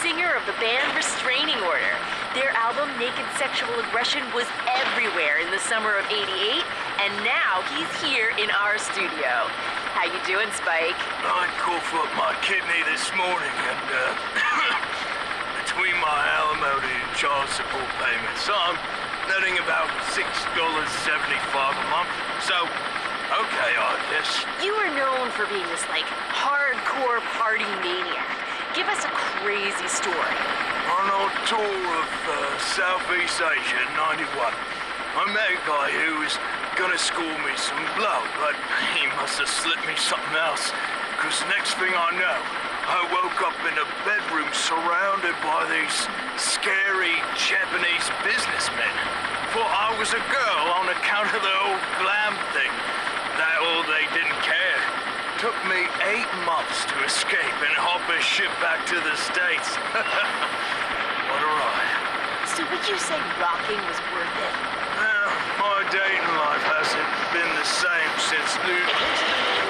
singer of the band Restraining Order. Their album, Naked Sexual Aggression, was everywhere in the summer of '88, and now he's here in our studio. How you doing, Spike? I coughed up my kidney this morning, and between my alimony and child support payments, I'm netting about $6.75 a month. So, okay, I guess. You are known for being this, hardcore party maniac. Give us a crazy story. On our tour of Southeast Asia in '91, I met a guy who was gonna score me some blow, but he must have slipped me something else, because next thing I know, I woke up in a bedroom surrounded by these scary Japanese businessmen. Thought I was a girl on account of the old glam thing. That all they didn't care. Took me 8 months to escape and hop a ship back to the States. What a ride. So would you say rocking was worth it? Well, my dating life hasn't been the same since Luke.